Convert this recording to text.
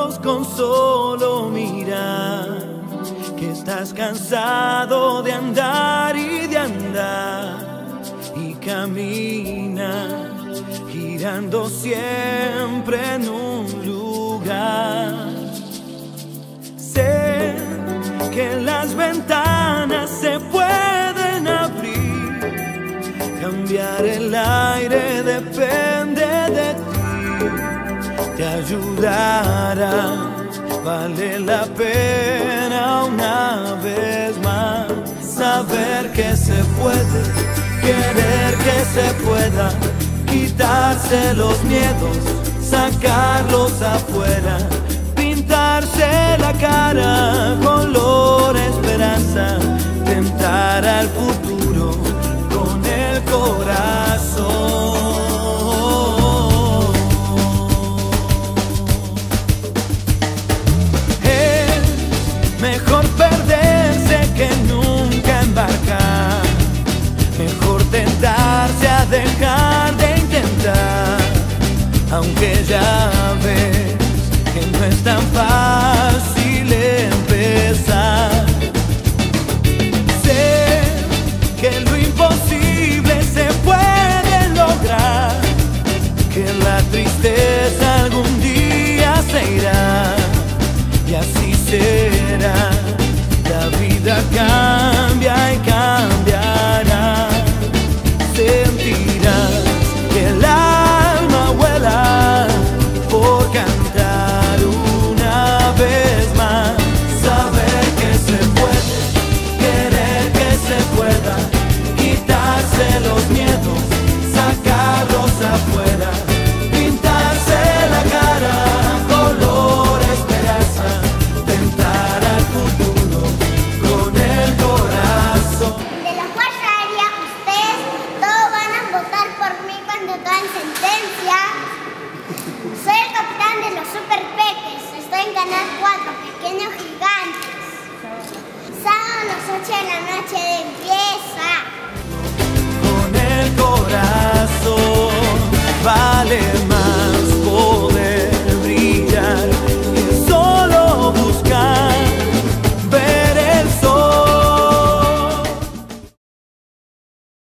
ojos con solo mirar que estás cansado de andar y de andar y camina girando siempre en un lugar. Sé que las ventanas se pueden abrir, cambiar el aire depende de ti, te ayudará, vale la pena una vez más saber que se puede, querer que se pueda, quitarse los miedos, sacarlos afuera, pintarse la cara color esperanza, tentar al futuro con el corazón. Es mejor perderse que nunca embarcar, mejor tentarse a dejar de intentar, aunque ya ves que no es tan fácil empezar. Sé que lo imposible se puede lograr, que la tristeza algún día se irá, y así será. La vida cambia y cambiará. Sentirás que el alma vuela por cantar una vez más. Saber que se puede, querer que se pueda, quitarse los miedos, sacarlos afuera, pintarse la cara color esperanza, tentar al futuro con el corazón. De la Fuerza Aérea, ustedes todos van a votar por mí cuando tomen sentencia. Soy el capitán de los Super Peques. Estoy en Canal 4.